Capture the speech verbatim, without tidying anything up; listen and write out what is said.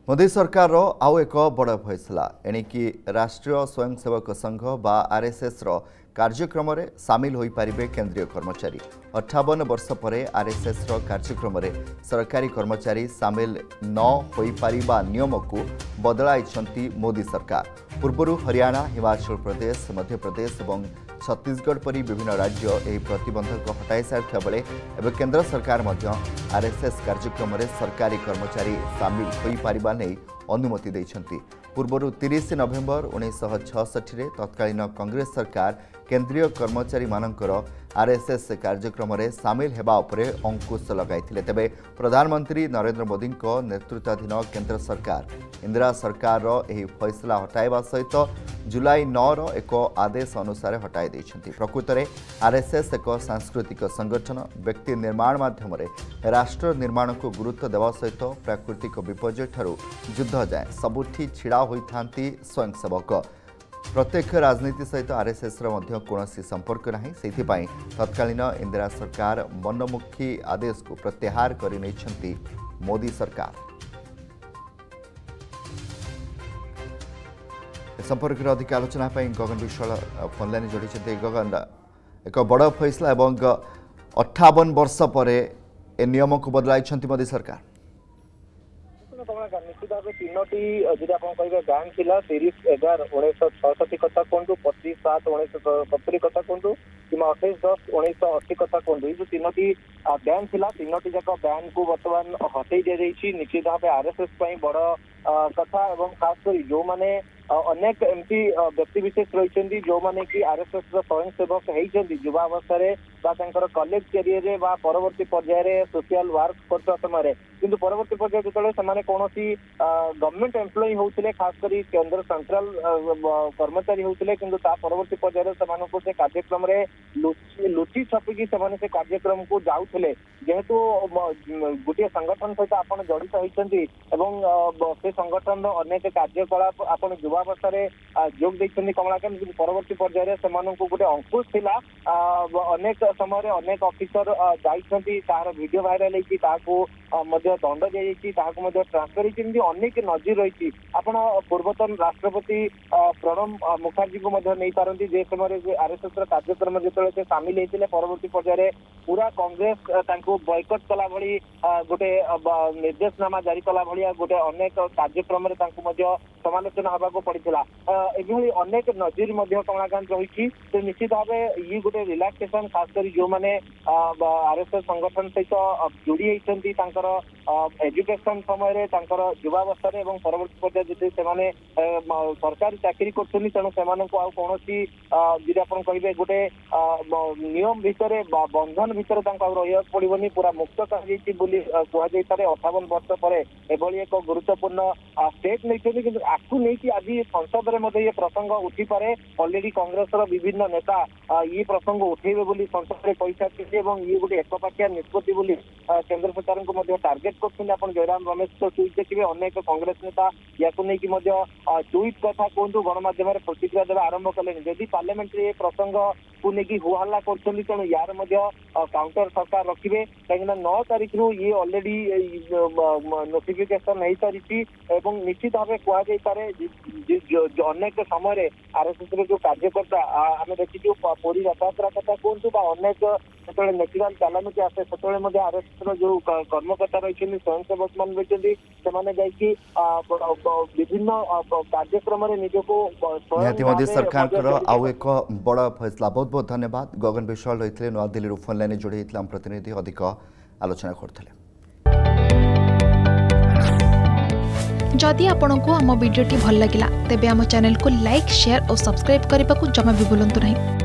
मोदी सरकार रो आउ एक बड़ फैसला एणिकी राष्ट्रीय स्वयंसेवक संघ बा आरएसएस रो कार्यक्रम रे सामिल होई पारिबे केंद्रीय कर्मचारी अट्ठावन वर्ष परे आरएसएस रो कार्यक्रम रे सरकारी कर्मचारी सामिल न होई पारिबा नियम को बदलाइछंती मोदी सरकार। पूर्वरु हरियाणा, हिमाचल प्रदेश, मध्य प्रदेश और छत्तीसगढ़ परी विभिन्न राज्य एही प्रतिबंधक हटाई सारिथा बेले एबे केंद्र सरकार मध्य आरएसएस कार्यक्रम रे सरकारी कर्मचारी सामिल होई पारिबा नै अनुमति दैछंती। पूर्वरु तीस नवेम्बर उन्नीस छठ रे तत्कालीन कांग्रेस सरकार केंद्रीय कर्मचारी मानकर आरएसएस कार्यक्रम रे सामिल हेबा उपरे अंकुश लगाइथिले। तेबे प्रधानमंत्री नरेंद्र मोदी नेतृत्वाधीन केंद्र सरकार इंदिरा सरकार रो एही फैसला हटाइबा सहित जुलाई नौ रो एक आदेश अनुसार हटाई दैछंती। प्रकृत में आरएसएस एक सांस्कृतिक संगठन व्यक्ति निर्माण माध्यम राष्ट्र निर्माण को गुरुत्व देवा सहित प्राकृतिक विपर्यय ठारू युद्ध जाए सबुठी छिड़ा होइथांती स्वयंसेवक। प्रत्यक्ष राजनीति सहित आरएसएस रो कौनसी संपर्क नहीं, सेथिपाई तत्कालीन इंदिरा सरकार मनमुखी आदेश को प्रत्याहार कर नहीं मोदी सरकार। संपर्क में अधिक आलोचना गगन विश्वाल फोन लाइन जोड़ी। गगन, एक बड़ फैसला एवं अट्ठावन वर्ष पर ए नियम को बदलाई मोदी सरकार। निश्चित भाव तीनोटी जी आप बैंक थिला तीस एगार उन्नीस छठी कथा कहतु, पच्चीस सात उन्नीस सतुरी कथा कहतु कि अठाईस दस उन्नीस अशी कथा कहतु, ये जो तीनोटी बैंक थिला तीनोटी जाक बैंक को बर्तमान हटई दि जाइए। निश्चित भाव आरएसएस बड़ कथा एवं खास कर जो मैंने अनेक एमती व्यक्ति विशेष रही जो मैंने कि आरएसएस स्वयंसेवक होती युवावस्था कॉलेज कैरियर बा परवर्ती पर्यायर सोशल वर्क करता समय किंतु परवर्ती पर्याय जो कौन गवर्नमेंट एम्प्लॉई होते खास कर केंद्र सेंट्रल कर्मचारी होते किंतु परवर्ती पर्यायर से कार्यक्रम लुचि छपिकी से कार्यक्रम को जाऊे जेहेतु गोटे संगठन सहित आप जड़ित होती से संगठन अनेक कार्यकलाप आप युवावस्था जोग देते कमलाकांत कि परवर्ती पर्यायर से गोटे अंकुश थिला अनेक समय अनेक ऑफिसर जाइछंती तार वीडियो वायरल होती दंड दी जाइए ट्रांसफर होती अनेक नजर रही। आपण पूर्वतन राष्ट्रपति प्रणब मुखर्जी को नहीं पारती जे समय आरएसएस कार्यक्रम जो सामिल होते परवर्ती पर्यायर पूरा कांग्रेस बॉयकट कला भली गोटे निर्देशनामा जारी कला भाया गोटे अनेक कार्यक्रम समालोचना हवा पड़ता एभली अनेक नजर कमलाकांत रही। तो निश्चित भाव ये गोटे रिलैक्सेशन खास कर जो मैंने आरएसएस संगठन सहित जोड़ी होती एजुकेशन समय युवावस्था परवर्ती पर्याय जो सरकारी चाकरी कर तेणु से कौन जी आप कहे गोटे नियम भितर बंधन भितर रहा पड़ोनी पूरा मुक्त कर अठावन वर्ष पर एभली एक गुरुत्वपूर्ण स्टेप नहीं कि आपको नहीं आज संसद में ये प्रसंग उठी पारे अलरेडी कांग्रेस विभिन्न नेता ये प्रसंग उठेबे बोली संसद में कही सारी ये गोटे एकपाखिया निष्पत्ति बोली केंद्र सरकार को टार्गेट कर जयराम रमेश तो ट्वीट देखिए अनेक कांग्रेस नेता या ट्वीट कथा कहतु गणमाध्यम प्रतिक्रिया देवा आरंभ कले। जदि पार्लियामेंट ये प्रसंग को लेकिन हुहल्ला कर तेणु यार काउंटर सरकार रखिए कहीं नौ तारीख रु ये अलरेडी नोटिफिकेशन हो सारी निश्चित भाव कहुपे अनेक समय आरएसएस जो कार्यकर्ता आम देखी पुरी रथ यात्रा कथा कहतु अनेक जो नेचुराल कैलामिटी आसे से आरएसएस जो कर्मकर्ता रही स्वयंसेवक मान रही से विभिन्न कार्यक्रम निजक मोदी सरकार आउ एक बड़ फैसला। बहुत बहुत धन्यवाद। गगन विश्वाल रही नवा दिल्ली फोन लाइन जोड़ी प्रतिनिधि अधिक आलोचना करते। जदि आपंक आम भिडी भल लगा तेब आम चैनल को लाइक शेयर और सब्सक्राइब करने को जमा भी भूलु नहीं।